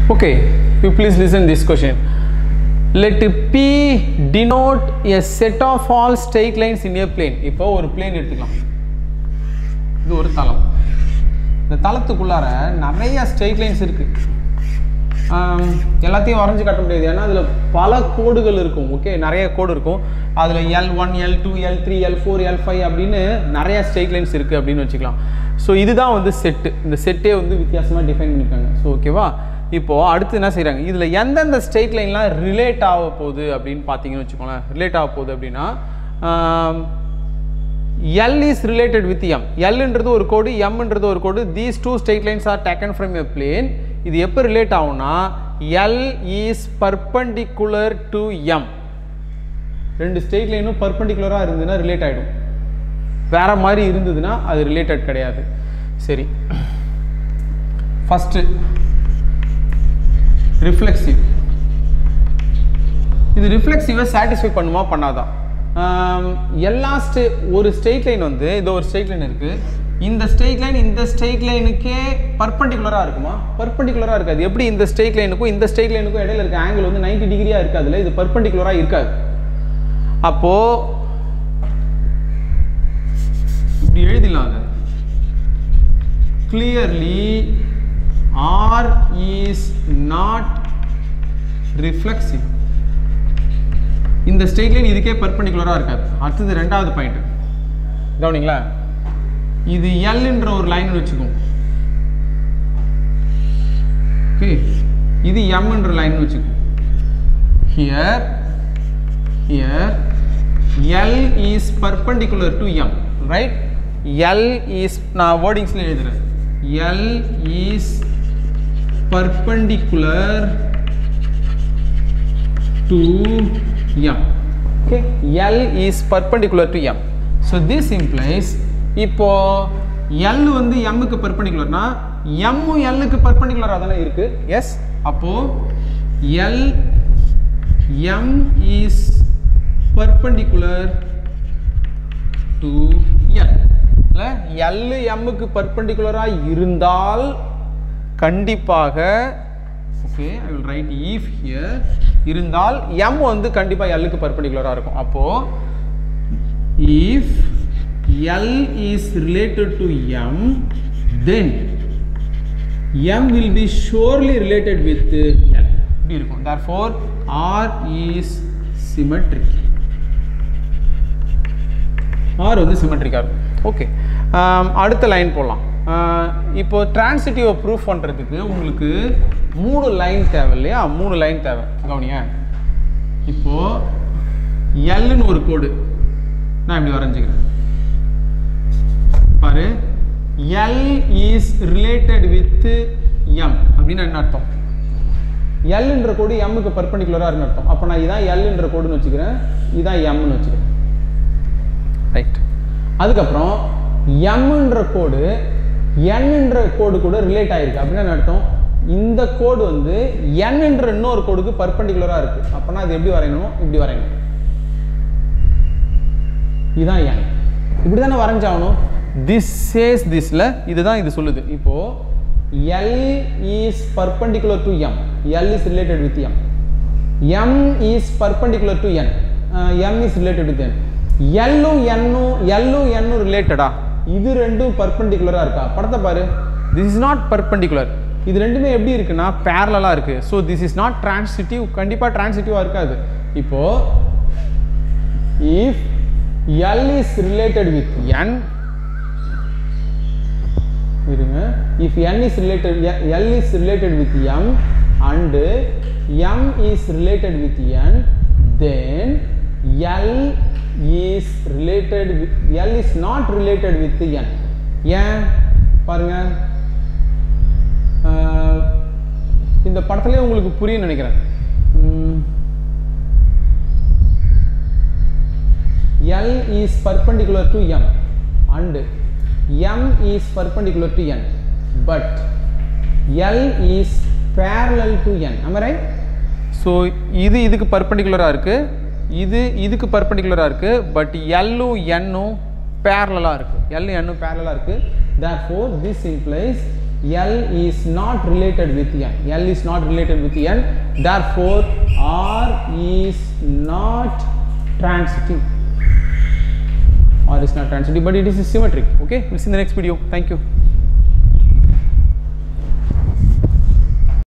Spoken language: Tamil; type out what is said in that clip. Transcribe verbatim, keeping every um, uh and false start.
Okay, you please listen this question. Let P denote a set of all straight lines in a plane. இப்போ ஒரு plane எடுத்துக்கலாம். இது ஒரு தளம். இந்த தளத்துக்குள்ளார நிறைய straight lines இருக்கு. எல்லாத்தையும் வரைஞ்சு காட்ட முடியாது ஏன்னா அதுல பல கோடுகள் இருக்கும். ஓகே, நிறைய கோடு இருக்கும். அதுல L one L two L three L four L five அப்படினு நிறைய straight lines இருக்கு அப்படினு வெச்சுக்கலாம். சோ இதுதான் வந்து செட். இந்த செட்டே வந்து வித்தியாசமா டிஃபைன் பண்ணிருக்காங்க. சோ ஓகேவா? இப்போ அடுத்து என்ன செய்றாங்க? இதுல எந்தெந்த ஸ்ட்ரெயிட் லைன்லாம் ரிலேட் ஆக போகுது அப்படினு பாத்தீங்கன்னு வெச்சுக்கோங்க. ரிலேட் ஆக போகுது அப்படினா L is related with M. L ன்றது ஒரு கோடு, M ன்றது ஒரு கோடு. These two straight lines are taken from a plane. இது எப்ப ரிலேட் ஆகும்னா L is perpendicular to M. ரெண்டு ஸ்ட்ரெயிட் லைனும் பெர்பெண்டிகுலரா இருந்ததுனா ரிலேட் ஆயிடும். வேற மாதிரி இருந்ததுனா அது ரிலேட்டட் கிடையாது. சரி, ஃபர்ஸ்ட் ரிஃப்ளெக்சிவ். இது ரிஃப்ளெக்சிவை சாட்டிஸ்ஃபை பண்ணுமா பண்ணாதா? எல்லா ஸ்டே ஒரு ஸ்ட்ரெயிட் லைன் வந்து இது ஒரு ஸ்ட்ரெயிட் லைன் இருக்கு. இந்த ஸ்ட்ரெயிட் லைன் இந்த ஸ்ட்ரெயிட் லைனுக்கே பர்பெண்டிகுலரா இருக்குமா? பர்பெண்டிகுலரா இருக்காது. எப்படி இந்த ஸ்ட்ரெயிட் லைனுக்கும் இந்த ஸ்ட்ரெயிட் லைனுக்கும் இடையில இருக்க ஆங்கிள் வந்து நைன்டி டிகிரியா இருக்காதுல, இது பர்பெண்டிகுலரா இருக்காது. அப்போ இப்படி எழுதிடலாம். அது clearly R is not reflexive. இந்த ஸ்ட்ரெயிட் லைன் இதுக்கே பெர்பெண்டிகுலரா இருக்காது. அடுத்து ரெண்டாவது பாயிண்ட் கவனிங்களா, இது L என்ற ஒரு லைன் வெச்சுக்கோங்க. ஓகே, இது M என்ற லைன் வெச்சுக்கோங்க. here here L is perpendicular to M, right? L is நான் வேர்டிங்ஸ்ல எழுதுறேன். L is perpendicular to M. Okay, L is perpendicular to M. So this implies இப்போ L வந்து M க்கு பெர்பெண்டிகுலர்னா M L க்கு பெர்பெண்டிகுலரா தான இருக்கு. எஸ், அப்போ L M is perpendicular to L. இல்ல L M க்கு பெர்பெண்டிகுலரா இருந்தால் கண்டிப்பாக okay, I will write if here இருந்தால் M வந்து கண்டிப்பா L க்கு பெர்பெண்டிகுலரா இருக்கும். அப்போ if L is related to M, then M will be surely related with L. இப்படி இருக்கும். Therefore R is symmetric. R வந்து சிமெட்ரிக்கா இருக்கும். ஓகே, அடுத்த லைன் போடலாம். இப்போ டிரான்சிட்டிவ் ப்ரூஃப் பண்றதுக்கு உங்களுக்கு மூணு லைன் தேவை இல்லையா? மூணு லைன் தேவை. கவனிங்க, இப்போ L ன்னு ஒரு கோடு நான் இப்படி வரைஞ்சுக்கிறேன் பாரு. L is related with M அப்படின்னு என்ன அர்த்தம்? L என்ற கோடு M க்கு பெர்பெண்டிகுலரா இருக்குன்னு அர்த்தம். அப்ப நான் இதான் L என்ற கோடுன்னு வச்சுக்கிறேன், இதான் M ன்னு வச்சுக்கிறேன். ரைட். அதுக்கப்புறம் M என்ற கோடு N என்ற கோடு கூட ரிலேட் ஆயிருக்கு அப்படின்னா என்ன அர்த்தம்? இந்த கோடு வந்து N என்ற இன்னொரு கோடுக்கு பெர்பெண்டிகுலரா இருக்கு. அப்பனா அது எப்படி வரையணும்? இப்படி வரையணும். இதான் N. இப்படி தானே வரைஞ்சாகணும். this says thisல இதுதான் இது சொல்லுது. இப்போ L is perpendicular to M. L is related with M. M is perpendicular to N. Uh, M is related with N. L N L N ரிலேட்டடா? இது ரெண்டும் பெர்பெண்டிகுலரா இருக்கா? படத்தை பாரு. this is not perpendicular. இது ரெண்டுமே எப்படி இருக்குன்னா parallel-ஆ இருக்கு. so this is not transitive. கண்டிப்பா transitive-ஆ இருக்காது. இப்போ if L is related with N, இருங்க, if N is related L is related with M and M is related with N, then L is related with L is not related with N. ஏன் பாருங்க, இந்த படத்திலே உங்களுக்கு புரியும் நினைக்கிறேன். L is perpendicular to M and M is perpendicular to N, but L is parallel to N. Am I right? So இது இதுக்கு perpendicular-ஆ இருக்கு, இது இதுக்கு perpendicular-ஆ இருக்கு, but L உம் N உம் parallel-ஆ இருக்கு. L N உம் parallel-ஆ இருக்கு. Therefore this implies L is not related with n. L is not related with n. Therefore, R is not transitive. R is not transitive, but it is symmetric. Okay, we'll see in the next video. Thank you.